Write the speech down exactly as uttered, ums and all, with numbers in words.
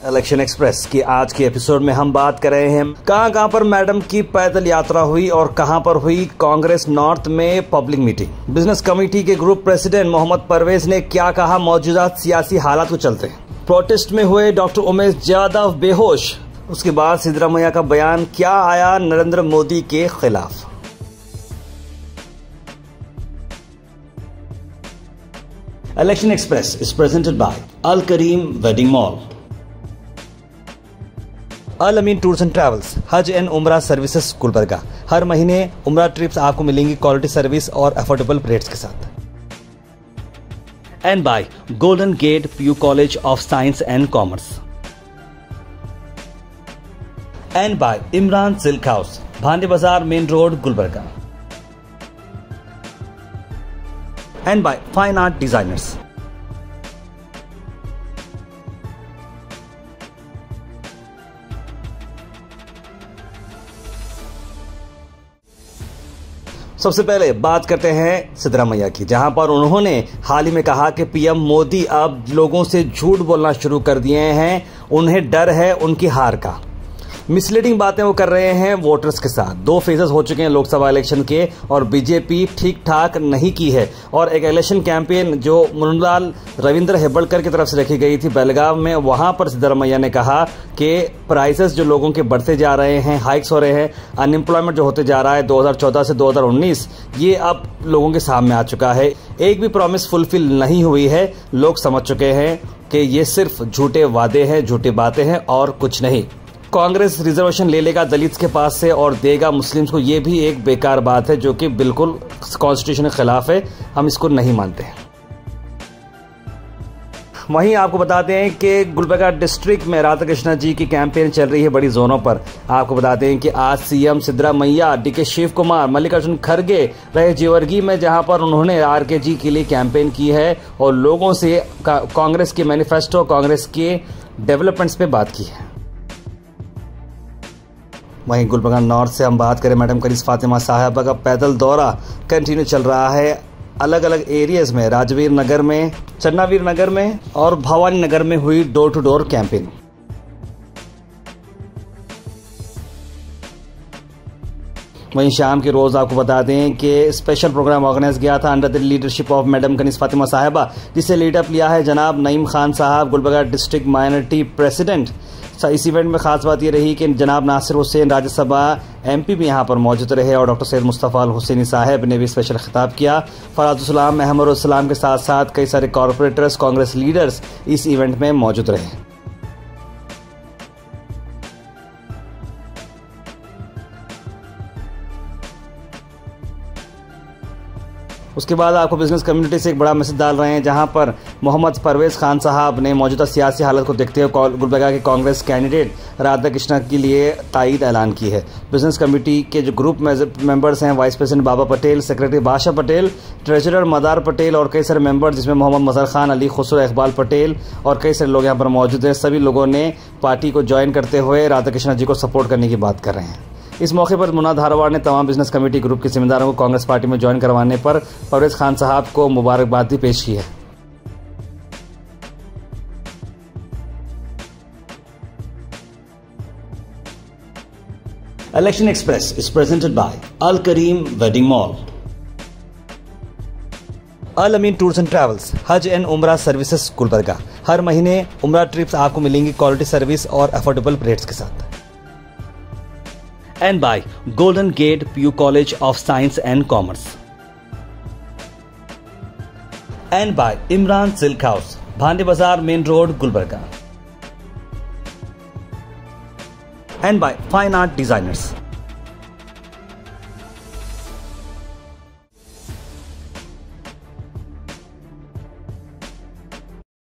Election express की आज के एपिसोड में हम बात कर रहे हैं कहां कहां पर मैडम की पैदल यात्रा हुई और कहां पर हुई कांग्रेस नॉर्थ में पब्लिक मीटिंग। बिजनेस कमेटी के ग्रुप प्रेसिडेंट मोहम्मद परवेज ने क्या कहा मौजूदा सियासी हालात को चलते। प्रोटेस्ट में हुए डॉक्टर उमेश यादव बेहोश। उसके बाद सिद्धरामैया का बयान क्या आया नरेंद्र मोदी के खिलाफ। Election express is presented by Al Karim wedding mall, Al Amin tours and travels, Hajj and Umrah services Gulbarga. हर महीने उमरा ट्रिप्स आपको मिलेंगी क्वालिटी सर्विस और अफोर्डेबल रेट्स के साथ। And by golden gate PU college of science and commerce. And by Imran silk house, Bhande Bazaar main road Gulbarga. And by fine art designers. सबसे पहले बात करते हैं सिद्धरामैया की, जहां पर उन्होंने हाल ही में कहा कि पीएम मोदी अब लोगों से झूठ बोलना शुरू कर दिए हैं, उन्हें डर है उनकी हार का। मिसलीडिंग बातें वो कर रहे हैं वोटर्स के साथ। दो फेजेस हो चुके हैं लोकसभा इलेक्शन के और बीजेपी ठीक ठाक नहीं की है। और एक इलेक्शन कैंपेन जो मुनलाल रविंद्र हेब्बड़कर की तरफ से रखी गई थी बेलगाम में, वहां पर सिद्धरामैया ने कहा कि प्राइसेस जो लोगों के बढ़ते जा रहे हैं, हाइक्स हो रहे हैं, अनएम्प्लॉयमेंट जो होते जा रहा है दो हज़ार चौदह से दो हज़ार उन्नीस, ये अब लोगों के सामने आ चुका है। एक भी प्रॉमिस फुलफिल नहीं हुई है। लोग समझ चुके हैं कि ये सिर्फ झूठे वादे हैं, झूठी बातें हैं और कुछ नहीं। कांग्रेस रिजर्वेशन ले लेगा दलित्स के पास से और देगा मुस्लिम्स को, ये भी एक बेकार बात है जो कि बिल्कुल कॉन्स्टिट्यूशन के खिलाफ है। हम इसको नहीं मानते। वहीं आपको बताते हैं कि गुलबर्गा डिस्ट्रिक्ट में राधा कृष्णा जी की कैंपेन चल रही है बड़ी जोनों पर। आपको बताते हैं कि आज CM Siddaramaiah, DK Shivakumar, Mallikarjun खड़गे रहे जेवर्गी में, जहां पर उन्होंने आरके जी के लिए कैंपेन की है और लोगों से कांग्रेस के मैनिफेस्टो, कांग्रेस के डेवलपमेंट्स पे बात की है। वहीं गुलबर्गा नॉर्थ से हम बात करें, मैडम कनीज़ फातिमा साहिबा का पैदल दौरा कंटिन्यू चल रहा है अलग अलग एरियाज में। राजवीर नगर में, चन्नावीर नगर में और भवानी नगर में हुई डोर टू डोर कैंपेन। वहीं शाम के रोज आपको बता दें कि स्पेशल प्रोग्राम ऑर्गेनाइज किया था under the leadership of madam Kaneez Fatima Sahiba, जिसे लीडअप लिया है जनाब Naeem Khan Sahab, Gulbarga district minority president. इस इवेंट में खास बात यह रही कि जनाब नासिर हुसैन राज्यसभा एमपी भी यहां पर मौजूद रहे और डॉक्टर सैयद मुस्तफ़ा अल हुसैनी साहब ने भी स्पेशल खिताब किया। फराजुल अहमद सलाम के साथ साथ कई सारे कॉरपोरेटर्स, कांग्रेस लीडर्स इस इवेंट में मौजूद रहे। उसके बाद आपको बिजनेस कम्युनिटी से एक बड़ा मैसेज डाल रहे हैं, जहां पर मोहम्मद परवेज खान साहब ने मौजूदा सियासी हालत को देखते हुए गुलबर्गा के कांग्रेस कैंडिडेट राधा कृष्णा के लिए तायीद ऐलान की है। बिजनेस कमेटी के जो ग्रुप मेंबर्स हैं, vice president Baba Patel, secretary Badshah Patel, treasurer मदार पटेल और कई सारे मेंबर जिसमें मोहम्मद मजहर खान, अली खुसरो, इकबाल पटेल और कई सारे लोग यहाँ पर मौजूद हैं। सभी लोगों ने पार्टी को ज्वाइन करते हुए राधा कृष्णा जी को सपोर्ट करने की बात कर रहे हैं। इस मौके पर मुन्ना धारवाड़ ने तमाम बिजनेस कमेटी ग्रुप के जिम्मेदारों को कांग्रेस पार्टी में ज्वाइन करवाने पर परवेज खान साहब को मुबारकबाद भी पेश की है। Election express is presented by Al Karim wedding mall, Al Amin tours and travels, Hajj and Umrah services Gulbarga. हर महीने उमरा ट्रिप्स आपको मिलेंगी क्वालिटी सर्विस और अफोर्डेबल रेट्स के साथ। And by golden gate PU college of science and commerce. And by Imran silk house, Bhande Bazaar main road Gulbarga. And by fine art designers.